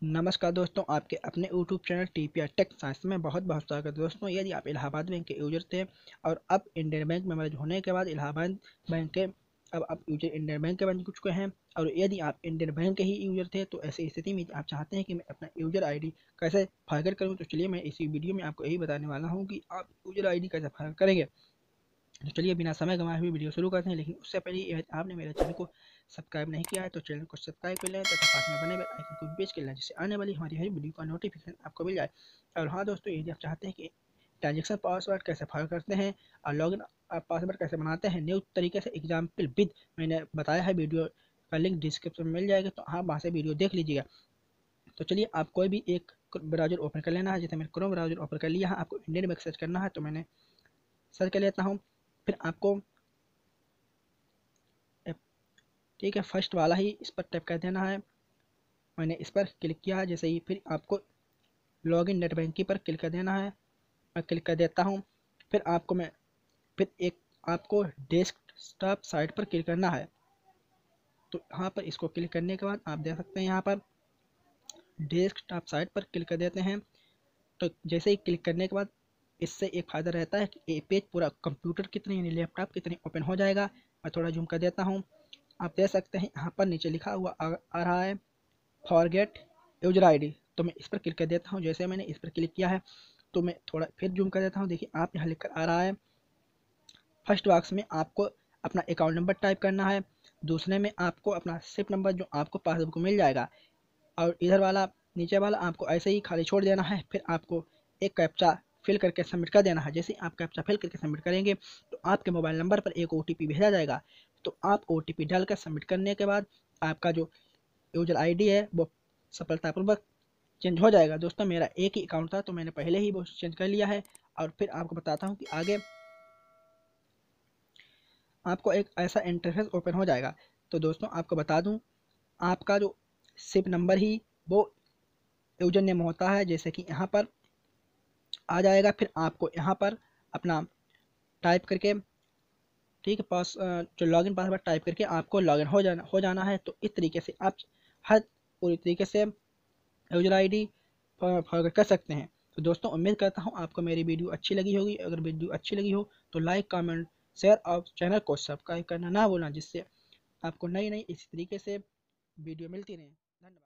नमस्कार दोस्तों, आपके अपने YouTube channel TPR Tech Science में बहुत बहुत स्वागत है। दोस्तों, यदि आप इलाहाबाद बैंक के यूजर थे और अब इंडियन बैंक में मर्ज होने के बाद इलाहाबाद बैंक के अब आप यूजर इंडियन बैंक के बन चुके हैं, और यदि आप इंडियन बैंक के ही यूजर थे तो ऐसी स्थिति में आप चाहते हैं कि मैं अपना यूजर आईडी कैसे फॉरगेट करूं, तो चलिए मैं इसी वीडियो में आपको यही बताने वाला हूँ कि आप यूजर आईडी कैसे फॉरगेट करेंगे। तो चलिए बिना समय गंवाए हुए वीडियो शुरू करते हैं। लेकिन उससे पहले यदि आपने मेरे चैनल को सब्सक्राइब नहीं किया है तो चैनल को सब्सक्राइब कर लें तथा पास में बने बेल आइकन को भी प्रेस कर लें, जिससे आने वाली हमारी हर वीडियो का नोटिफिकेशन आपको मिल जाए। और हाँ दोस्तों, यदि आप चाहते हैं कि ट्रांजेक्शन पासवर्ड कैसे फॉलो करते हैं और लॉगिन पासवर्ड कैसे बनाते हैं न्यू तरीके से एग्जाम्पल विद, मैंने बताया है, वीडियो का लिंक डिस्क्रिप्शन में मिल जाएगा, तो आप वहाँ से वीडियो देख लीजिएगा। तो चलिए, आप कोई भी एक ब्राउजर ओपन कर लेना है। जैसे मैंने क्रोम ब्राउजर ओपन कर लिया है, आपको इंडियन बैंक सर्च करना है तो मैंने सर्च कर लेता हूँ। फिर आपको ठीक है, फर्स्ट वाला ही इस पर टैप कर देना है। मैंने इस पर क्लिक किया है। जैसे ही फिर आपको लॉगिन नेट बैंकिंग पर क्लिक कर देना है। मैं क्लिक कर देता हूँ। फिर एक आपको डेस्कटॉप साइट पर क्लिक करना है। तो यहाँ पर इसको क्लिक करने के बाद आप देख सकते हैं, यहाँ पर डेस्कटॉप साइट पर क्लिक कर देते हैं। तो जैसे ही क्लिक करने के बाद इससे एक फ़ायदा रहता है कि ये पेज पूरा कंप्यूटर की तरह यानी लैपटॉप की तरह ओपन हो जाएगा। मैं थोड़ा जूम कर देता हूँ। आप देख सकते हैं यहाँ पर नीचे लिखा हुआ आ रहा है फॉरगेट यूजर आईडी। तो मैं इस पर क्लिक कर देता हूँ। जैसे मैंने इस पर क्लिक किया है तो मैं थोड़ा फिर जूम कर देता हूँ। देखिए, आप यहाँ लिख कर आ रहा है, फर्स्ट बॉक्स में आपको अपना अकाउंट नंबर टाइप करना है, दूसरे में आपको अपना सिप नंबर जो आपको पासबुक में मिल जाएगा, और इधर वाला नीचे वाला आपको ऐसे ही खाली छोड़ देना है। फिर आपको एक कैप्चा फिल करके सबमिट कर देना है। जैसे आप कैप्चा फिल करके सबमिट करेंगे तो आपके मोबाइल नंबर पर एक ओटीपी भेजा जाएगा। तो आप ओटीपी डालकर सबमिट करने के बाद आपका जो यूजर आईडी है वो सफलतापूर्वक चेंज हो जाएगा। दोस्तों, मेरा एक ही अकाउंट था तो मैंने पहले ही वो चेंज कर लिया है। और फिर आपको बताता हूँ कि आगे आपको एक ऐसा इंटरफेस ओपन हो जाएगा। तो दोस्तों, आपको बता दूं, आपका जो सिप नंबर ही वो यूजर नेम होता है। जैसे कि यहाँ पर आ जाएगा। फिर आपको यहाँ पर अपना टाइप करके, ठीक है, जो लॉगिन पासवर्ड टाइप करके आपको लॉगिन हो जाना है। तो इस तरीके से आप हर पूरी तरीके से यूजर आईडी फॉरवर्ड कर सकते हैं। तो दोस्तों, उम्मीद करता हूँ आपको मेरी वीडियो अच्छी लगी होगी। अगर वीडियो अच्छी लगी हो तो लाइक, कमेंट, शेयर और चैनल को सब्सक्राइब करना ना भूलना, जिससे आपको नई नई इसी तरीके से वीडियो मिलती रहे।